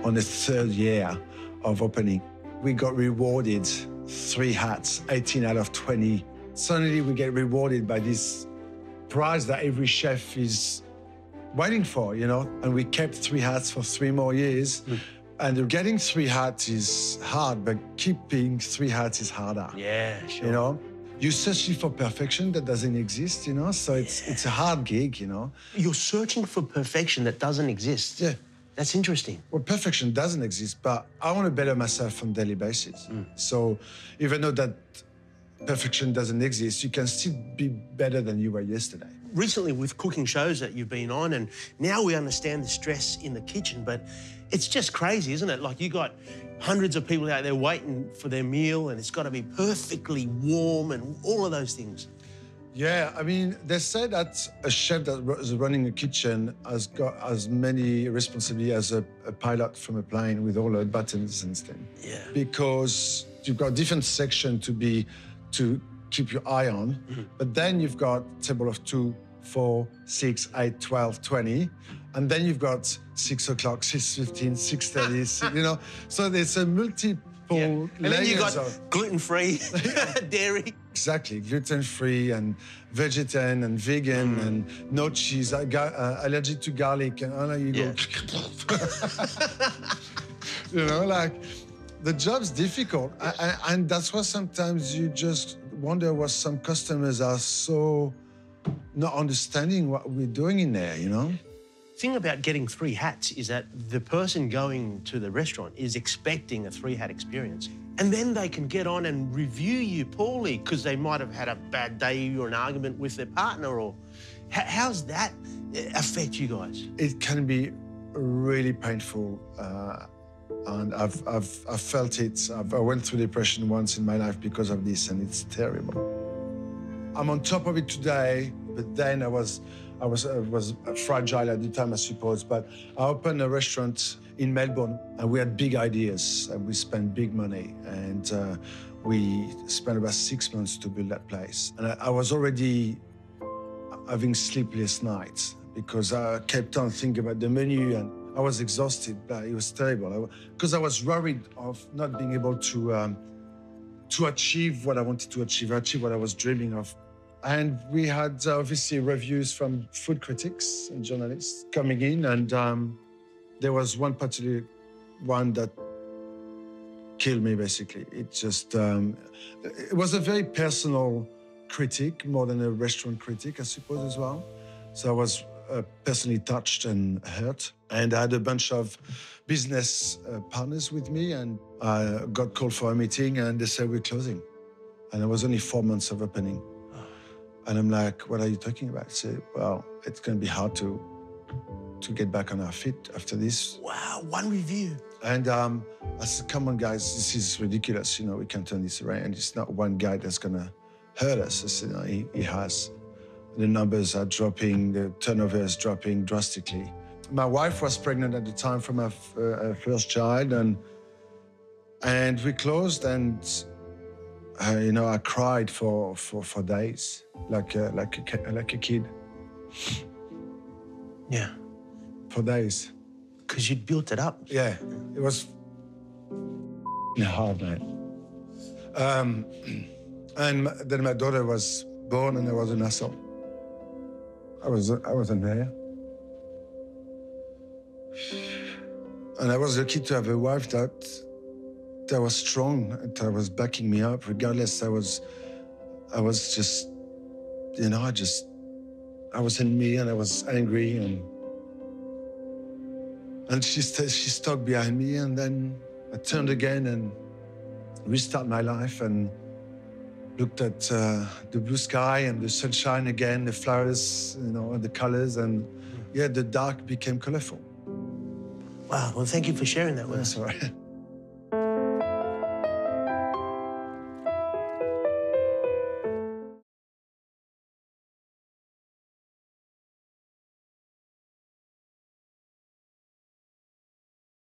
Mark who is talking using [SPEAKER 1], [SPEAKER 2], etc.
[SPEAKER 1] on the 3rd year of opening. We got rewarded 3 hats, 18 out of 20. Suddenly we get rewarded by this prize that every chef is waiting for, you know? And we kept 3 hats for 3 more years. And getting 3 hats is hard, but keeping 3 hats is harder.
[SPEAKER 2] Yeah, sure.
[SPEAKER 1] You know? You're searching for perfection that doesn't exist, you know? So it's a hard gig, you know?
[SPEAKER 2] You're searching for perfection that doesn't exist.
[SPEAKER 1] Yeah.
[SPEAKER 2] That's interesting.
[SPEAKER 1] Well, perfection doesn't exist, but I want to better myself on a daily basis. So even though that perfection doesn't exist, you can still be better than you were yesterday.
[SPEAKER 2] Recently, with cooking shows that you've been on, and now we understand the stress in the kitchen, but it's just crazy, isn't it? Like, you got hundreds of people out there waiting for their meal, and it's got to be perfectly warm and all of those things.
[SPEAKER 1] Yeah, I mean, they say that a chef that is running a kitchen has got as many responsibility as a pilot from a plane with all the buttons and stuff.
[SPEAKER 2] Yeah.
[SPEAKER 1] Because you've got different sections to keep your eye on, but then you've got table of 2, 4, 6, 8, 12, 20, and then you've got 6 o'clock, 6:15, 6:30, you know? So there's a multiple layers.
[SPEAKER 2] And then you got gluten-free, dairy.
[SPEAKER 1] Exactly, gluten-free and vegetarian and vegan and no cheese, allergic to garlic, and you go, you know, like, the job's difficult. And that's why sometimes you just wonder why some customers are so not understanding what we're doing in there, you know?
[SPEAKER 2] The thing about getting 3 hats is that the person going to the restaurant is expecting a 3-hat experience. And then they can get on and review you poorly because they might have had a bad day or an argument with their partner. Or how's that affect you guys?
[SPEAKER 1] It can be really painful, and I've felt it. I went through depression once in my life because of this, and it's terrible. I'm on top of it today, but then I was fragile at the time, I suppose. But I opened a restaurant in Melbourne, and we had big ideas, and we spent big money, and we spent about 6 months to build that place. And I was already having sleepless nights because I kept on thinking about the menu, and I was exhausted, but it was terrible. Because I was worried of not being able to achieve what I wanted to achieve what I was dreaming of. And we had obviously reviews from food critics and journalists coming in, and there was one particular one that killed me, basically. It just, it was a very personal critic, more than a restaurant critic, I suppose, as well. So I was personally touched and hurt. And I had a bunch of business partners with me, and I got called for a meeting, and they said, we're closing. And it was only 4 months of opening. And I'm like, what are you talking about? I said, well, it's going to be hard to get back on our feet after this.
[SPEAKER 2] Wow, one review.
[SPEAKER 1] And I said, come on, guys, this is ridiculous. You know, we can turn this around. It's not one guy that's going to hurt us. I said, no, he has. The numbers are dropping, the turnover is dropping drastically. My wife was pregnant at the time from her first child, and we closed, and you know, I cried for days, like a kid.
[SPEAKER 2] Yeah.
[SPEAKER 1] For days.
[SPEAKER 2] Because you'd built it up.
[SPEAKER 1] Yeah, it was hard, man. And then my daughter was born, and I was an asshole. I wasn't there. And I was lucky to have a wife that was strong, that was backing me up. Regardless, I was just, you know, I was in me, and I was angry, and she stuck behind me, and then I turned again and restarted my life and looked at the blue sky and the sunshine again, the flowers, you know, and the colors, and yeah, the dark became colorful.
[SPEAKER 2] Wow, well, thank you for sharing that with us.
[SPEAKER 1] That's all right.